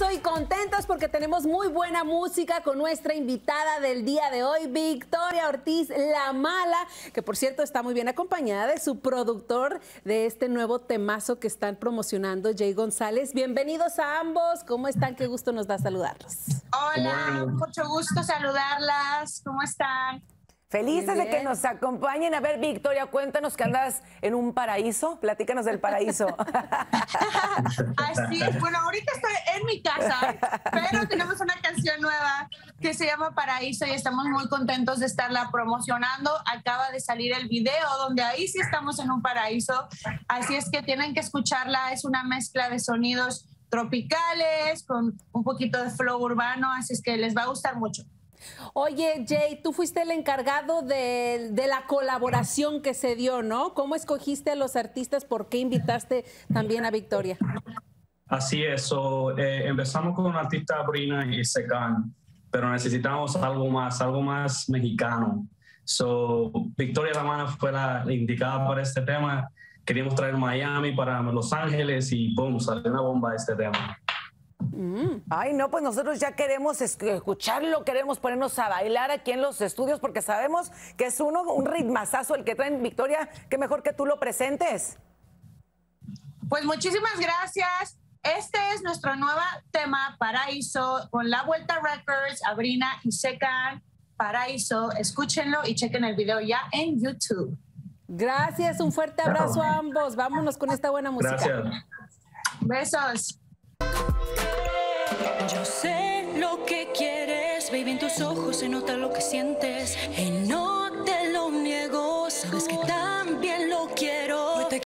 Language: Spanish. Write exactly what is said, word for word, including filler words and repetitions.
y contentos porque tenemos muy buena música con nuestra invitada del día de hoy, Victoria Ortiz, La Mala, que por cierto está muy bien acompañada de su productor de este nuevo temazo que están promocionando, Jay González. Bienvenidos a ambos, ¿cómo están? Qué gusto nos da saludarlos. Hola, mucho gusto saludarlas, ¿cómo están? Felices de que nos acompañen. A ver, Victoria, cuéntanos que andas en un paraíso. Platícanos del paraíso. Así es. Bueno, ahorita estoy en mi casa, pero tenemos una canción nueva que se llama Paraíso y estamos muy contentos de estarla promocionando. Acaba de salir el video donde ahí sí estamos en un paraíso. Así es que tienen que escucharla. Es una mezcla de sonidos tropicales con un poquito de flow urbano, así es que les va a gustar mucho. Oye, Jay, tú fuiste el encargado de, de la colaboración que se dio, ¿no? ¿Cómo escogiste a los artistas? ¿Por qué invitaste también a Victoria? Así es, so, eh, empezamos con un artista Brina y Secan, pero necesitamos algo más, algo más mexicano. So, Victoria La Mala fue la indicada para este tema. Queríamos traer Miami para Los Ángeles y ¡pum! Salió una bomba de este tema. Mm. Ay, no, pues nosotros ya queremos escucharlo, queremos ponernos a bailar aquí en los estudios porque sabemos que es uno, un ritmazazo el que traen. Victoria, qué mejor que tú lo presentes. Pues muchísimas gracias. Este es nuestro nuevo tema, Paraíso, con La Vuelta Records, Abrina y Secan. Paraíso, escúchenlo y chequen el video ya en YouTube. Gracias, un fuerte abrazo a ambos. Vámonos con esta buena música. Gracias. Besos. Yo sé lo que quieres, baby, en tus ojos se nota lo que sientes. Y no